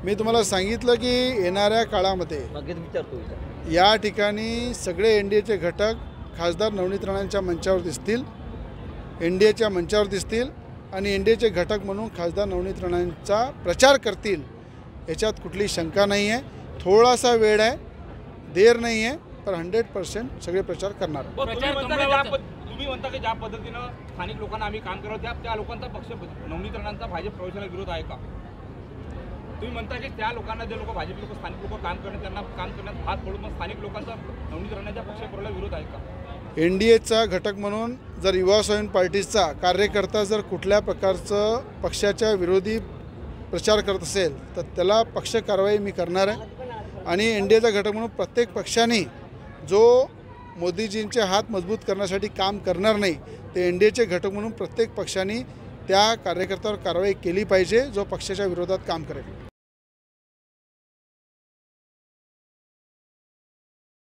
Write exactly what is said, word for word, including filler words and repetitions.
मी तुम्हाला सांगितलं की येणाऱ्या काळामध्ये या ठिकाणी सगळे एन डी एचे घटक खासदार नवनीत राणांच्या मंचावर दिसतील, एन डी एच्या मंचावर दिसतील आणि एन डी एचे घटक म्हणून खासदार नवनीत राणांचा प्रचार करतील, याच्यात कुठली शंका नाही आहे। थोडासा वेळ आहे, देर नाही आहे, पण हंड्रेड पर्सेंट सगळे प्रचार करणार। तुम्ही म्हणता की ज्या पद्धतीनं स्थानिक लोकांना आम्ही काम करतो त्या त्या लोकांचा पक्ष नवनीत राणांचा भाजप प्रवेशाला विरोध आहे का? तुम्ही म्हणता की त्या लोकांना जे लोक भाजप लोक स्थानिक लोक काम करणे त्यांना काम करण्यात हात पडून मग स्थानिक लोकांचा नवनीत राणांच्या पक्ष प्रवेशाला विरोध आहे का? एन डी एचा घटक म्हणून जर युवा स्वाभिमान पार्टीचा कार्यकर्ता जर कुठल्या प्रकारचं पक्षाच्या विरोधी प्रचार करत असेल तर त्याला पक्ष कारवाई मी करणार आहे। आणि एन डी एचा घटक म्हणून प्रत्येक पक्षाने जो मोदीजींचे हात मजबूत करण्यासाठी काम करणार नाही ते एन डी एचे घटक म्हणून प्रत्येक पक्षाने त्या कार्यकर्त्यावर कारवाई केली पाहिजे जो पक्षाच्या विरोधात काम करेल।